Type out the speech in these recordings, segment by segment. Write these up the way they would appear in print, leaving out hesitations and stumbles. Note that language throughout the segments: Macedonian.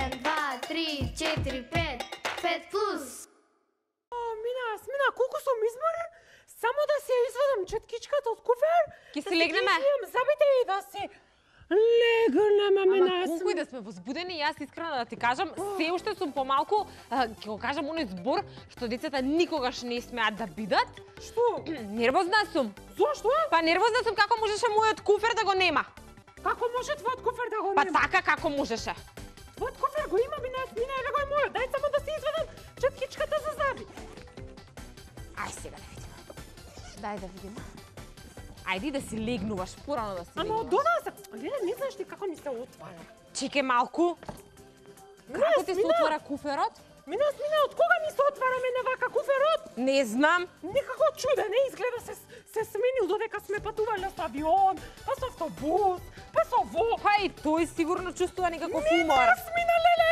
1, 2, 3, 4, 5, 5 плюс. Смина, колку сум изморен, само да се извадам четкичката од куфер. Ки си легнеме? Забите и да се легнеме, Мина. Ама колку и да сме возбудени, јас искрено да ти кажам, се уште сум помалку, ќе го кажам оној збор што децата никогаш не смеат да бидат. Што? Нервозна сум. Зошто? Па нервозна сум како можеше мојот куфер да го нема. Како може твојот куфер да го Па нема? така како можеше. Твојот куфер го има, Мина, еве го е мојот. Дај само да се извадам четкичката за заби. Ај сега да видиме. Дај да видиме. Ајди да си легнуваш, порано да си Ама легнуваш. од донаса, Леле, не знаеш ти како ми се отвара. Чекај малку. Како ти се Мина. отвора куферот? Мина, од кога ми се отвара мене вака куферот? Не знам. Некако чуден, изгледа се сменил додека сме патувале со авион, па со автобус, па со влак. Па и тој сигурно чувствува некаков умор. Мина, смина, леле!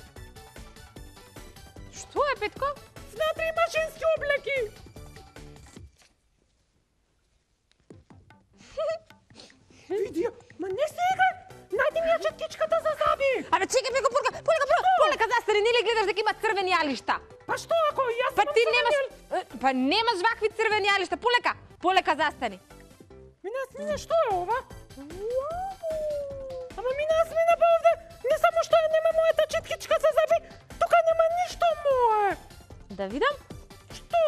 Што е, Петко? Внатре има женски облеки. Види, ма не сега! Најди ми ја четкичката за заби! Абе чекај, Петко, полека застани, нели гледаш дека има црвени јалишта? Па што ако јас Па имам ти црвени немаш, па немаш вакви црвени јалишта. Полека застани. Мина, што е ова? Ама Мина, па овде не само што ја нема мојата четкичка за заби, тука нема ништо мое. Да видам? Што?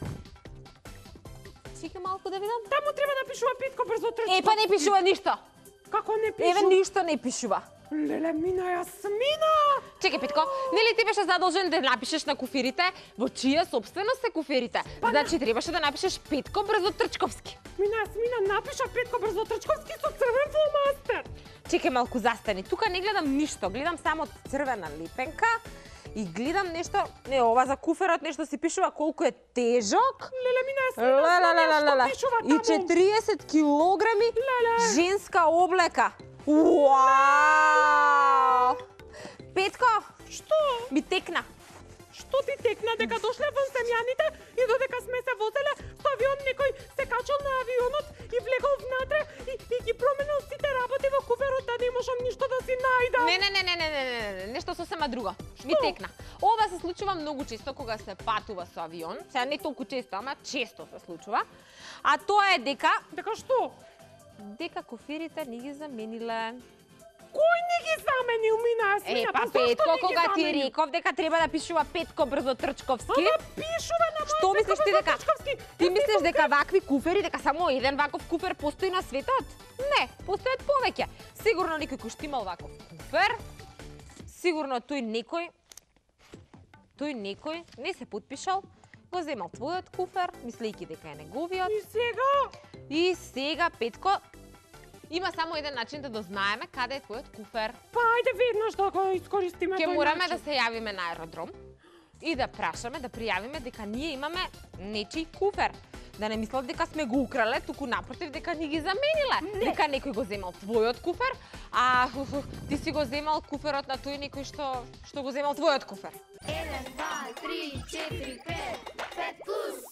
Чекај малку да видам. Таму треба да пишува Петко брзо трчка. Па не пишува ништо. Како не пишува? Еве ништо не пишува. Леле, Мина, ја смина! Чекај, Петко, нели ти беше задолжен да напишеш на куферите во чија собственост се куферите? Значи требаше да напишеш Петко Брзотрчковски. Мина, напиша Петко Брзотрчковски со црвен фломастер. Чекај малку застани. Тука не гледам ништо, гледам само црвена лепенка и гледам нешто, не ова за куферот нешто се пишува колку е тежок. Леле, Мина, смина, што пишува И таму? 40 килограми Леле. женска облека. Уау! Петко, Што? ми текна. Што ти текна дека дошле вон семјаните и додека сме се возеле со авион некој се качал на авионот и влегол внатре и ги променил сите работи во куферот да не можам ништо да си најдам. Не, нешто сосема друго. Ми текна. Ова се случува многу често кога се патува со авион. Сега не толку често, ама често се случува. А тоа е дека Дека што? куферите не ги замениле. Кој не ги заменил, Мина? Па зошто Петко, не ги кога ти заменил? реков дека треба да пишува Петко Брзотрчковски. Ама пишува на мојот Што мислиш ти дека? Брзотрчковски. Ти мислиш дека вакви куфери, дека само еден ваков куфер постои на светот? Не, постојат повеќе. Сигурно некој кој што имал ваков куфер, сигурно тој некој не се потпишал, го земал твојот куфер, мислејќи дека е неговиот. И сега, Петко, има само еден начин да дознаеме каде е твојот куфер. Па ајде веднаш да го искористиме Ќе тој мораме да начин. се јавиме на аеродром и да прашаме, да пријавиме дека ние имаме нечиј куфер. Да не мислат дека сме го украле, туку напротив дека ни ги замениле. Дека некој го земал твојот куфер, а ти си го земал куферот на тој некој што го земал твојот куфер. 1, 2, 3, 4, 5, 5 плюс.